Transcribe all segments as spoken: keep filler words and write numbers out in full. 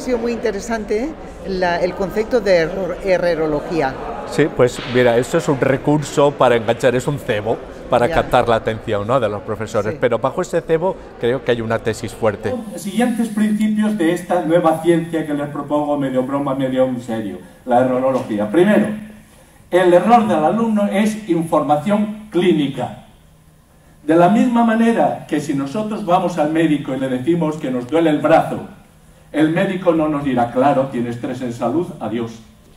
sido muy interesante la, el concepto de error, errorología. Sí, pues mira, esto es un recurso para enganchar, es un cebo para ya. captar la atención, ¿no?, de los profesores, Sí. pero bajo ese cebo creo que hay una tesis fuerte. Los siguientes principios de esta nueva ciencia que les propongo, medio broma, medio en serio, la errorología. Primero, el error del alumno es información clínica. De la misma manera que si nosotros vamos al médico y le decimos que nos duele el brazo, el médico no nos dirá, claro, tiene estrés en salud, adiós.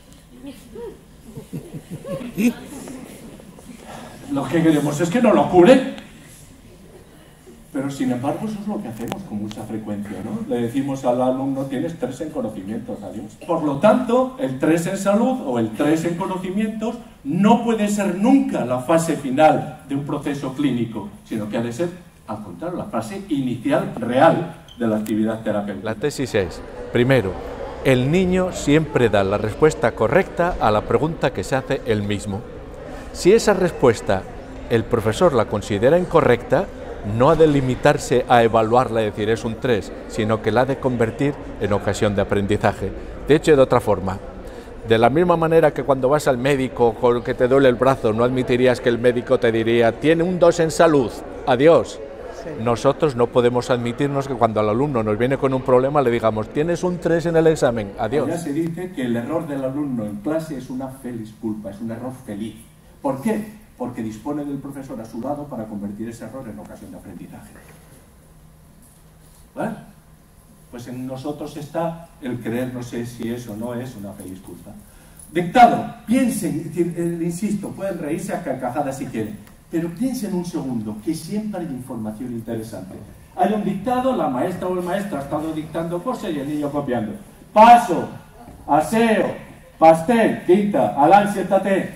Lo que queremos es que no lo cure. Pero sin embargo eso es lo que hacemos con mucha frecuencia, ¿no? Le decimos al alumno, tienes tres en conocimientos, adiós. Por lo tanto, el tres en salud o el tres en conocimientos no puede ser nunca la fase final de un proceso clínico, sino que ha de ser, al contrario, la fase inicial real de la actividad terapéutica. La tesis es, primero, el niño siempre da la respuesta correcta a la pregunta que se hace él mismo. Si esa respuesta el profesor la considera incorrecta, no ha de limitarse a evaluarla y decir es un tres, sino que la ha de convertir en ocasión de aprendizaje. De hecho, de otra forma, de la misma manera que cuando vas al médico con que te duele el brazo, no admitirías que el médico te diría tiene un dos en salud, adiós. Sí. Nosotros no podemos admitirnos que cuando al alumno nos viene con un problema le digamos tienes un tres en el examen, adiós. Ya se dice que el error del alumno en clase es una feliz culpa, es un error feliz. ¿Por qué? Porque dispone del profesor a su lado para convertir ese error en ocasión de aprendizaje. ¿Vale? Pues en nosotros está el creer, no sé si eso no es una feliz culpa. Dictado, piensen, eh, insisto, pueden reírse a carcajadas si quieren, pero piensen un segundo, que siempre hay información interesante. Hay un dictado, la maestra o el maestro ha estado dictando cosas y el niño copiando. Paso, aseo, pastel, quinta, Alán, siéntate.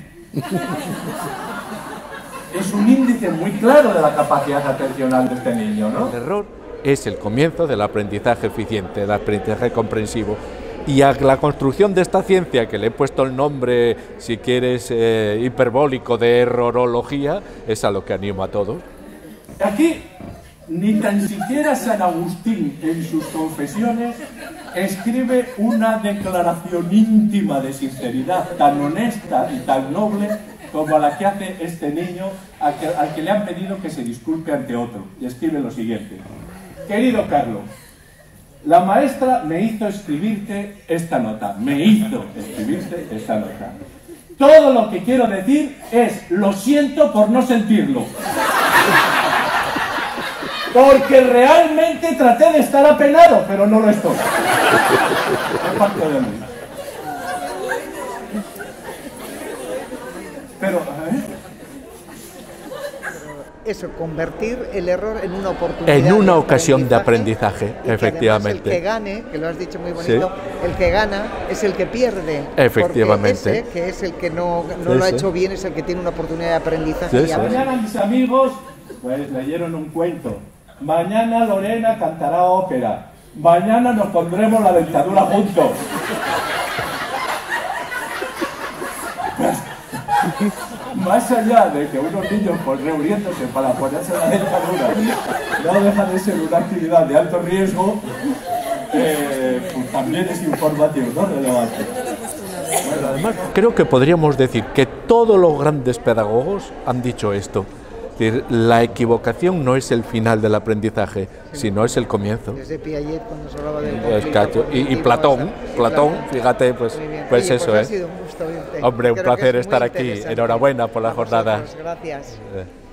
Es un índice muy claro de la capacidad atencional de este niño, ¿no? El error es el comienzo del aprendizaje eficiente, del aprendizaje comprensivo. Y a la construcción de esta ciencia, que le he puesto el nombre, si quieres, eh, hiperbólico de errorología, es a lo que animo a todos. Aquí, ni tan siquiera San Agustín, en sus confesiones, escribe una declaración íntima de sinceridad tan honesta y tan noble como la que hace este niño al que, al que le han pedido que se disculpe ante otro. Y escribe lo siguiente. Querido Carlos, la maestra me hizo escribirte esta nota. Me hizo escribirte esta nota. Todo lo que quiero decir es, lo siento por no sentirlo. Porque realmente traté de estar apenado, pero no lo estoy. Es parte de mí. Pero, ¿eh? Eso, convertir el error en una oportunidad. En una de ocasión de aprendizaje, y efectivamente. Que el que gane, que lo has dicho muy bonito, sí. El que gana es el que pierde. Efectivamente. Ese, que es el que no, no sí, lo ha sí. hecho bien, es el que tiene una oportunidad de aprendizaje. Sí, y sí. Mañana mis amigos, pues leyeron un cuento. Mañana Lorena cantará ópera. Mañana nos pondremos la dentadura juntos. Más allá de que unos niños pues, reuniéndose para ponerse la dentadura no deja de ser una actividad de alto riesgo, eh, pues también es informativo, ¿no? Relevante. Bueno, además, creo que podríamos decir que todos los grandes pedagogos han dicho esto. Es decir, la equivocación no es el final del aprendizaje, sí, sino es el comienzo. Desde Piaget cuando se hablaba del pues, cacho, y, y Platón, Platón, fíjate, pues, pues Oye, eso, pues ¿eh? Ha sido un gusto verte. Hombre, un Creo placer es estar muy aquí. interesante. Enhorabuena por la jornada. Gracias. Eh.